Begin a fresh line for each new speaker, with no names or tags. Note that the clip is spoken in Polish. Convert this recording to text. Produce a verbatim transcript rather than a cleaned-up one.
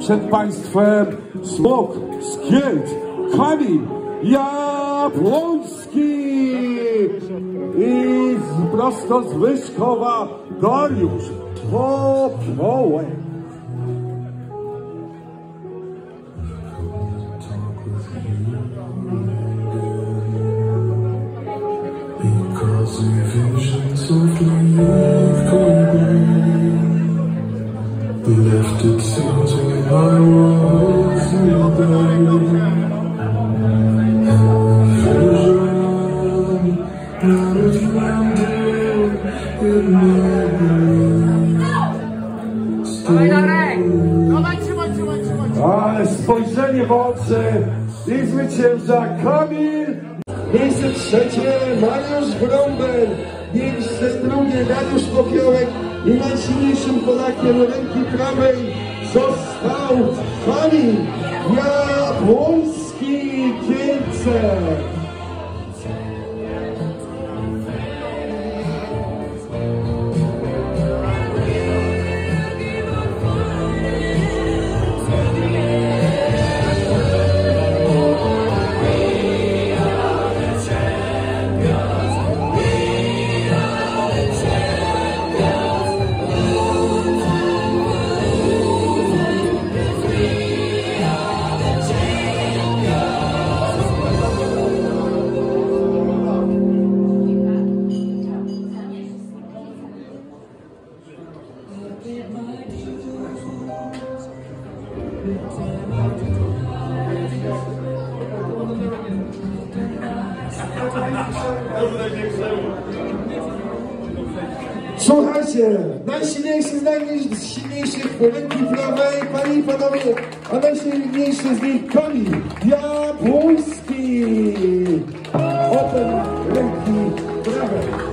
przed państwem smok z Kielc, Kamil Jabłoński i z, prosto z Wyszkowa Dariusz Popiołek.
Left it sitting I was in the now it's landed in my
Ale spojrzenie w oczy i zwycięża Kamil.
Miejsce trzecie Mariusz Brąbel, miejsce drugie Dariusz Popiołek i najsilniejszym Polakiem ręki prawej został Kamil Jabłoński Kielce. Słuchajcie, najsilniejszy z najsilniejszych ręki prawej, panie i panowie, a najsilniejszy z nich Kamil Jabłoński. Open ręki prawej.